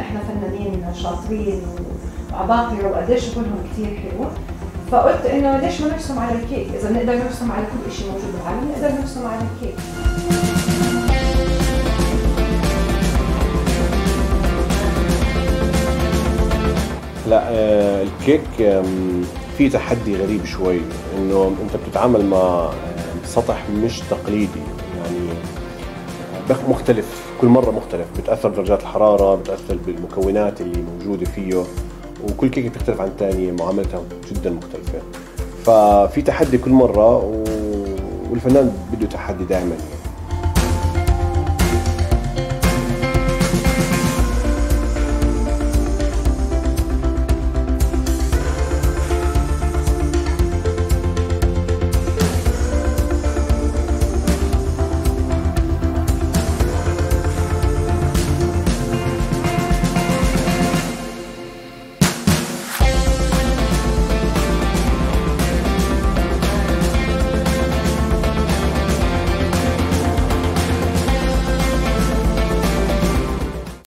احنا فنانين شاطرين وعباقرة وقديش شغلهم كثير حلو، فقلت انه ليش ما نرسم على الكيك؟ اذا بنقدر نرسم على كل شيء موجود بالعالم نقدر نرسم على الكيك. لا الكيك في تحدي غريب شوي، انه انت بتتعامل مع سطح مش تقليدي، يعني مختلف كل مرة مختلف، بتأثر درجات الحرارة، بتأثر بالمكونات اللي موجودة فيه، وكل كيكة بتختلف عن الثانية، معاملتها جدا مختلفة، ففي تحدي كل مرة والفنان بده تحدي دائما.